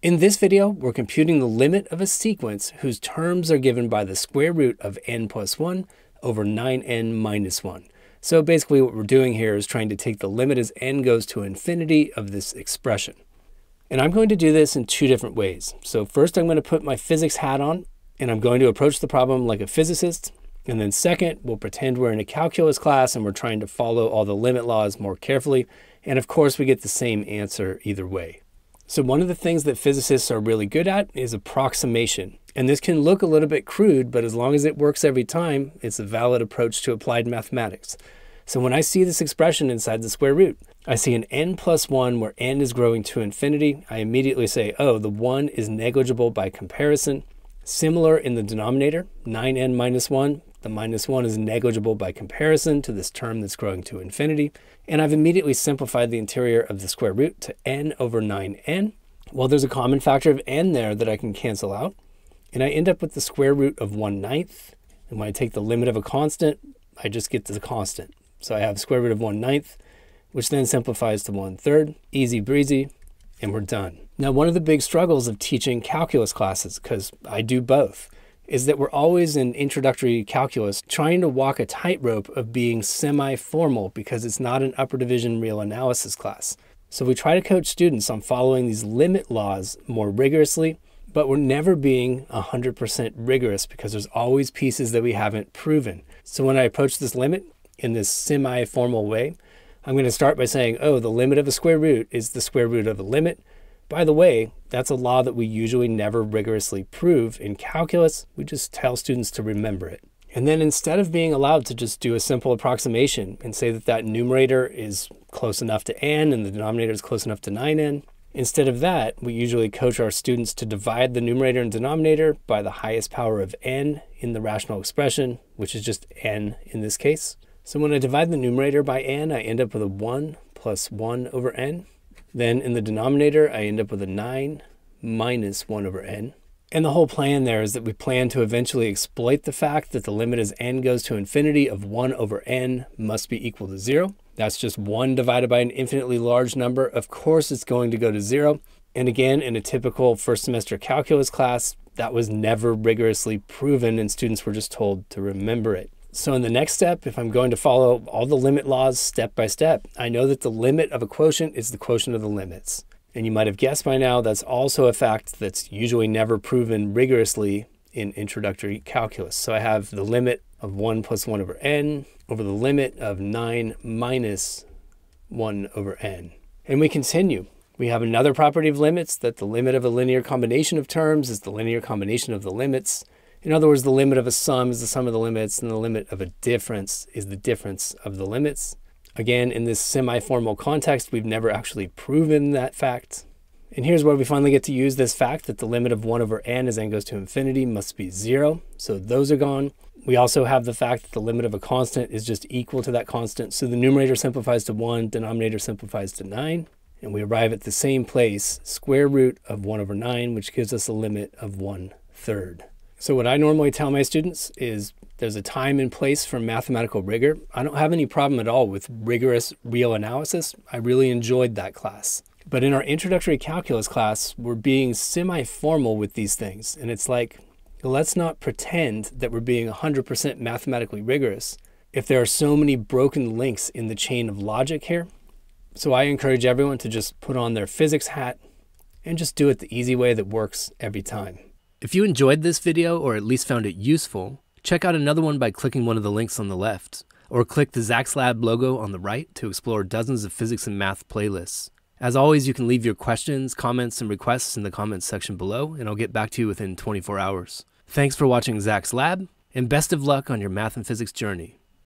In this video, we're computing the limit of a sequence whose terms are given by the square root of n+1 over 9n-1. So basically what we're doing here is trying to take the limit as n goes to infinity of this expression. And I'm going to do this in two different ways. So first I'm going to put my physics hat on, and I'm going to approach the problem like a physicist. And then second, we'll pretend we're in a calculus class and we're trying to follow all the limit laws more carefully. And of course, we get the same answer either way. So one of the things that physicists are really good at is approximation. And this can look a little bit crude, but as long as it works every time, it's a valid approach to applied mathematics. So when I see this expression inside the square root, I see an n+1 where n is growing to infinity. I immediately say, oh, the 1 is negligible by comparison. Similar in the denominator, 9n-1, the -1 is negligible by comparison to this term that's growing to infinity. And I've immediately simplified the interior of the square root to n over 9n. Well, there's a common factor of n there that I can cancel out. And I end up with the square root of 1/9. And when I take the limit of a constant, I just get to the constant. So I have square root of 1/9, which then simplifies to 1/3. Easy breezy, and we're done. Now, one of the big struggles of teaching calculus classes, because I do both, is that we're always in introductory calculus trying to walk a tightrope of being semi-formal because it's not an upper division real analysis class. So we try to coach students on following these limit laws more rigorously, but we're never being 100% rigorous because there's always pieces that we haven't proven. So when I approach this limit in this semi-formal way, I'm going to start by saying, oh, the limit of a square root is the square root of a limit. By the way, that's a law that we usually never rigorously prove in calculus. We just tell students to remember it. And then instead of being allowed to just do a simple approximation and say that that numerator is close enough to n and the denominator is close enough to 9n, instead of that, we usually coach our students to divide the numerator and denominator by the highest power of n in the rational expression, which is just n in this case. So when I divide the numerator by n, I end up with a 1 plus 1 over n. Then in the denominator, I end up with a 9 minus 1 over n. And the whole plan there is that we plan to eventually exploit the fact that the limit as n goes to infinity of 1 over n must be equal to 0. That's just 1 divided by an infinitely large number. Of course, it's going to go to 0. And again, in a typical first semester calculus class, that was never rigorously proven and students were just told to remember it. So in the next step, if I'm going to follow all the limit laws step by step, I know that the limit of a quotient is the quotient of the limits. And you might have guessed by now, that's also a fact that's usually never proven rigorously in introductory calculus. So I have the limit of 1 plus 1 over n over the limit of 9 minus 1 over n. And we continue. We have another property of limits, that the limit of a linear combination of terms is the linear combination of the limits. In other words, the limit of a sum is the sum of the limits, and the limit of a difference is the difference of the limits. Again, in this semi-formal context, we've never actually proven that fact. And here's where we finally get to use this fact that the limit of 1 over n as n goes to infinity must be 0. So those are gone. We also have the fact that the limit of a constant is just equal to that constant. So the numerator simplifies to 1, denominator simplifies to 9. And we arrive at the same place, square root of 1 over 9, which gives us a limit of 1/3. So what I normally tell my students is there's a time and place for mathematical rigor. I don't have any problem at all with rigorous real analysis. I really enjoyed that class. But in our introductory calculus class, we're being semi-formal with these things. And it's like, let's not pretend that we're being 100% mathematically rigorous if there are so many broken links in the chain of logic here. So I encourage everyone to just put on their physics hat and just do it the easy way that works every time. If you enjoyed this video or at least found it useful, check out another one by clicking one of the links on the left, or click the Zach's Lab logo on the right to explore dozens of physics and math playlists. As always, you can leave your questions, comments, and requests in the comments section below, and I'll get back to you within 24 hours. Thanks for watching Zach's Lab, and best of luck on your math and physics journey.